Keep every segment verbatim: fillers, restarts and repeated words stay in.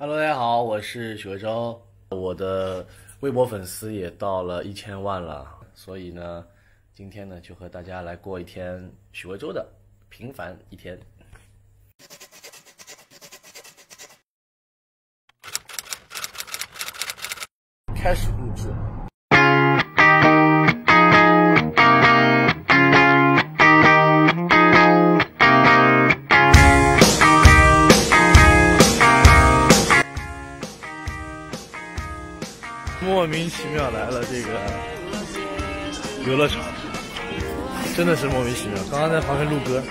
Hello， 大家好，我是许魏洲，我的微博粉丝也到了一千万了，所以呢，今天呢就和大家来过一天许魏洲的平凡一天。开始录制。莫名其妙来了这个游乐场，真的是莫名其妙。刚刚在旁边录歌，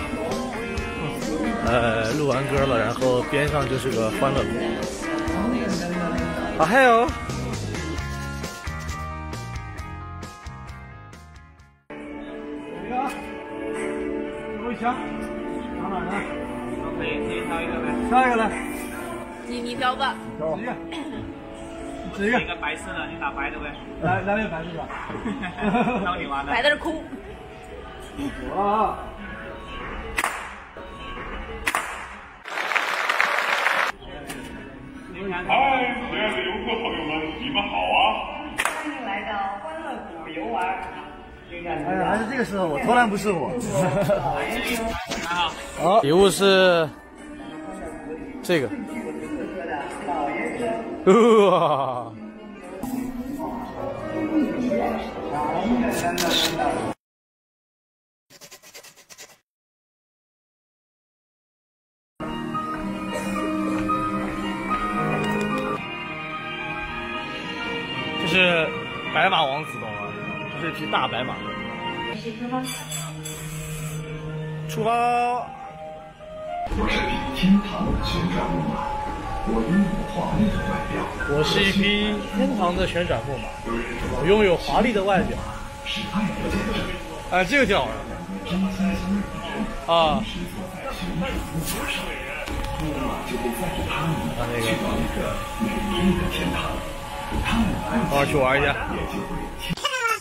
呃，录完歌了，然后边上就是个欢乐谷。啊，还有，这个，最后一枪，拿哪呢？可以，可以挑一个呗。挑一个来。 你你挑吧。 挑。 一个白色的，你打白的呗。 来来个白色的。 挑你玩的。 白的是空。 哇！ 嗨，亲爱的游客朋友们，你们好啊！ 欢迎来到欢乐谷游玩。 哎呀，还是这个时候，我从来不是我。 好， 礼物是这个。哇！这是白马王子，懂吗？这是一匹大白马。出发！ 我是匹天堂的旋转木马，我拥有华丽的外表。 我是一匹天堂的旋转木马，我拥有华丽的外表。 是爱的见证。 哎，这个挺好玩真心相遇啊！ 是坐在旋转木马上，木马就会载着他们去到一个美丽的天堂。他们好好去玩一下。 也就会天。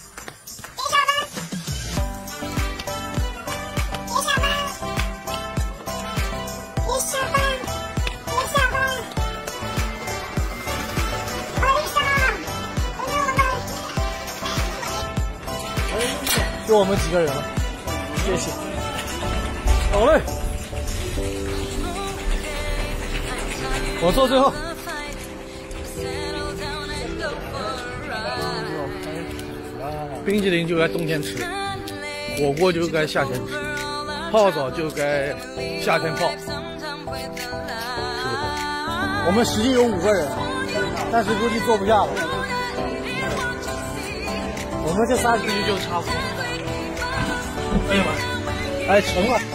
就我们几个人了，谢谢。好嘞，我坐最后。冰淇淋就该冬天吃，火锅就该夏天吃，泡澡就该夏天泡，是不是？我们实际有五个人，但是估计坐不下了。我们这仨估计就差不多。哎呀妈！哎，成了！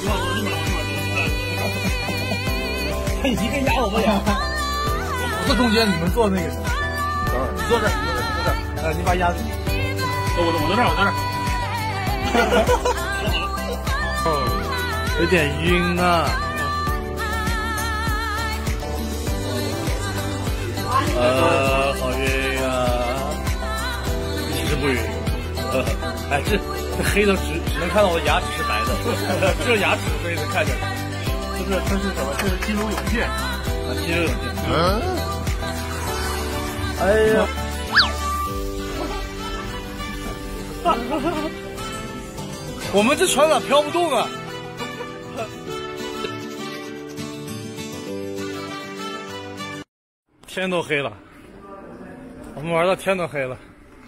他一个压我们俩。我坐中间，你们坐那个。你坐这儿，你坐这儿，你坐这儿。呃，你把鸭子。 我我我坐这儿，我坐这儿。 哦，有点晕啊。呃，好晕啊。其实不晕。呵呵，哎，这这黑的只只能看到我的牙齿是白的，只有牙齿可以能看见。 这是这是什么？这是激流勇进啊，激流勇进。嗯。哎呀！我们这船咋飘不动啊？天都黑了，我们玩到天都黑了。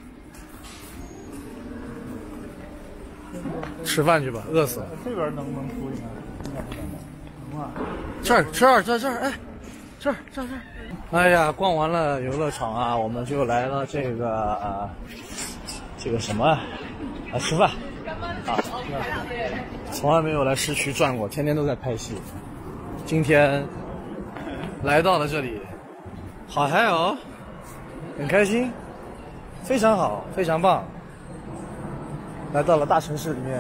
吃饭去吧，饿死了。 这边能不能出应该应该不能。能啊。 这儿这儿这儿这儿，哎，这儿这儿这儿。哎呀，逛完了游乐场啊，我们就来了这个呃，这个什么啊，吃饭啊。从来没有来市区转过，天天都在拍戏。今天来到了这里，好嗨哦，很开心，非常好，非常棒。来到了大城市里面，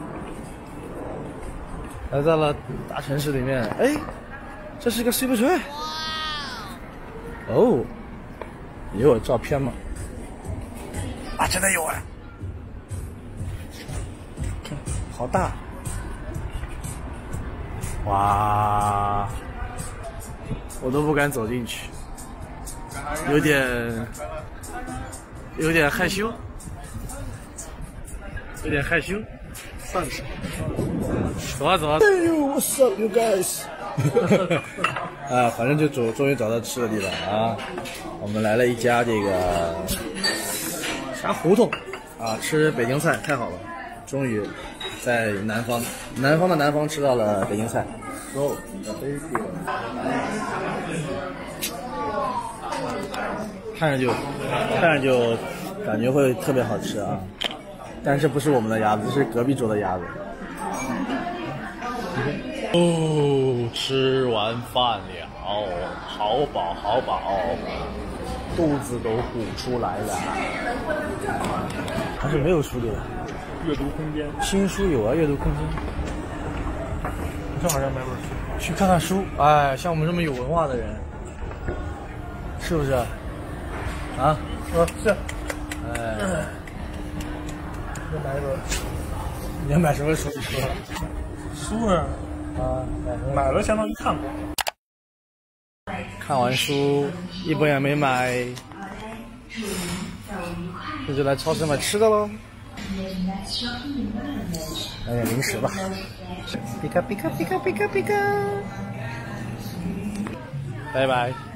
来到了大城市里面，哎，这是个 Super Tree。哦，有我照片吗？啊，真的有哎！看，好大！哇， 我都不敢走进去，有点有点害羞，有点害羞。算了，走啊走啊！哎呦 ，What's up, you guys？ 啊，反正就终终于找到吃的地方啊！我们来了一家这个啥胡同啊，吃北京菜，太好了！终于在南方，南方的南方吃到了北京菜。Go， 看着就看着就感觉会特别好吃啊！但是这不是我们的鸭子，这是隔壁桌的鸭子。哦，吃完饭了，好饱好饱，肚子都鼓出来了。还是没有书的。 阅读空间， 新书有啊，阅读空间。 正好要买本书， 去看看书。哎，像我们这么有文化的人，是不是？啊？ 啊是。 哎。 要买一本。 你要买什么书？ 书呢？ 啊， 买了相当于看过。 看完书一本也没买，那就来超市买吃的喽。买点零食吧。皮卡皮卡皮卡皮卡皮卡。拜拜。